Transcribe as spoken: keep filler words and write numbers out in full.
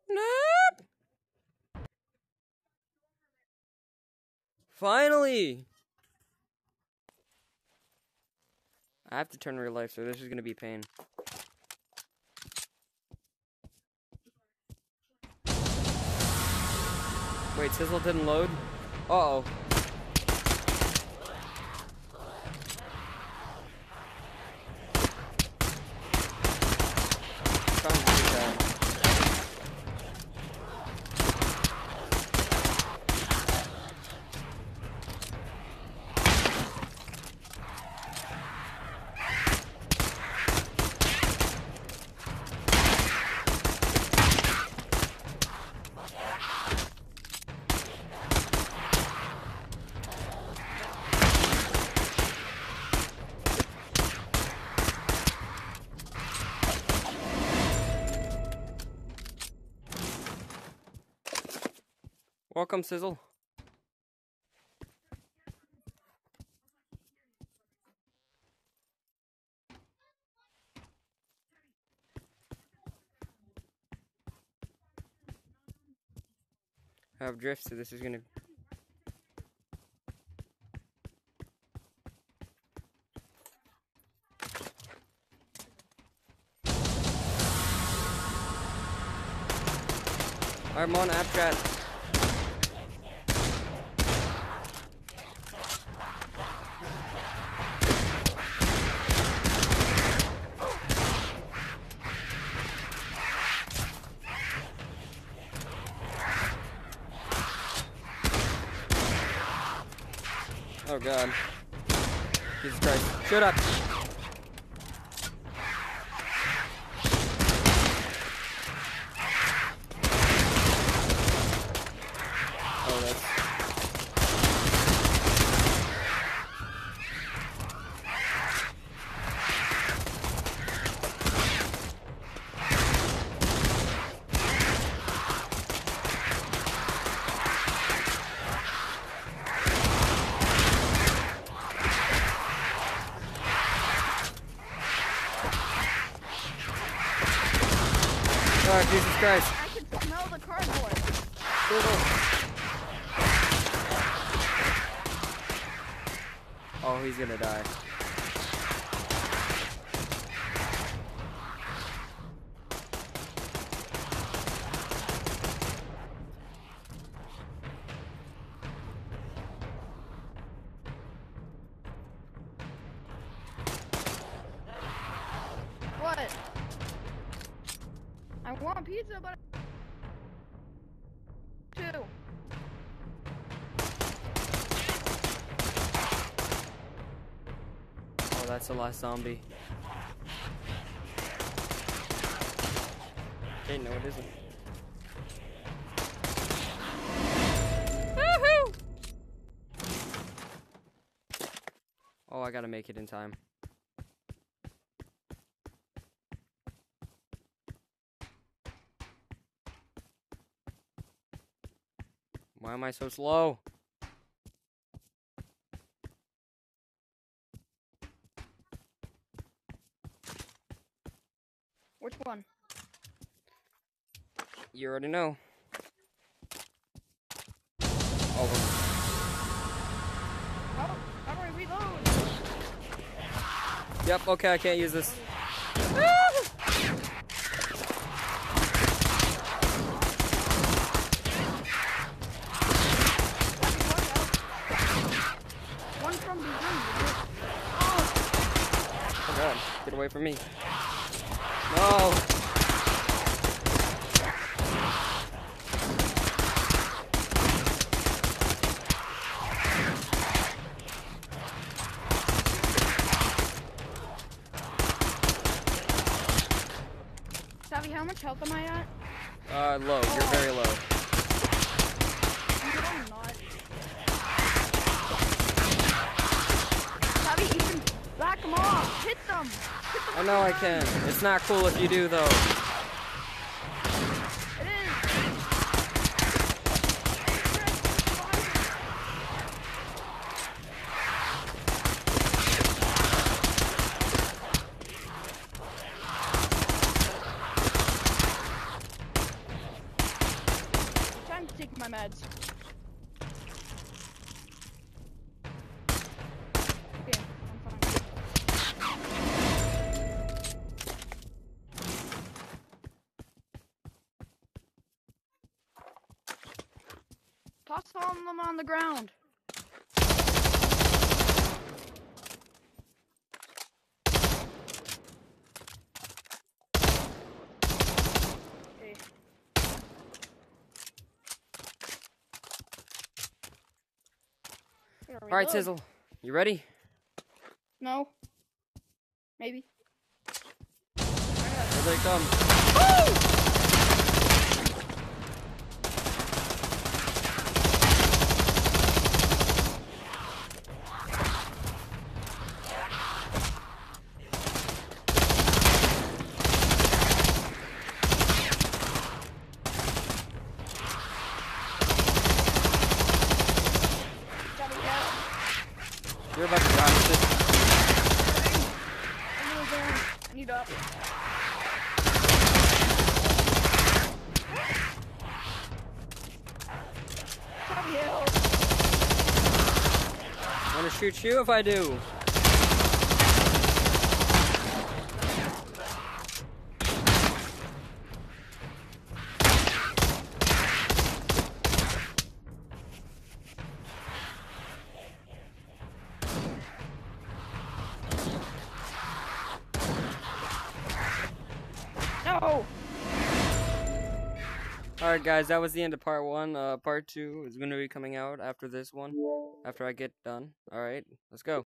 Nope. Finally! I have to turn real life, so this is gonna be pain. Wait, Sizzle didn't load? Uh-oh. Welcome, Sizzle. I have drift, so this is gonna... Alright, I'm on app chat. Oh god. Jesus Christ. Shut up! Oh, that's... Oh, Jesus Christ. I can smell the cardboard. Oh, he's gonna die. What? I want pizza, but two. Oh, that's the last zombie. Okay, no, it isn't. Woohoo! Oh, I gotta make it in time. Why am I so slow? Which one? You already know. Oh, How, how do I reload? yep, okay, I can't use this. One from behind. Oh god, get away from me. No! Savvy, how much health am I at? Uh, low. You're very low. No, I'm not. Savvy, you can back them off. Hit them. Hit them I know I can. It's not cool if you do, though. It is. meds. Okay, I'm fine. Toss all of them on the ground. Okay. All right, Sizzle, you ready? No. Maybe. Here they come. You're about to die, Sis. I need up. I'm gonna shoot you if I do. No. Alright guys, that was the end of part one. Uh, part two is going to be coming out after this one, after I get done. Alright, let's go.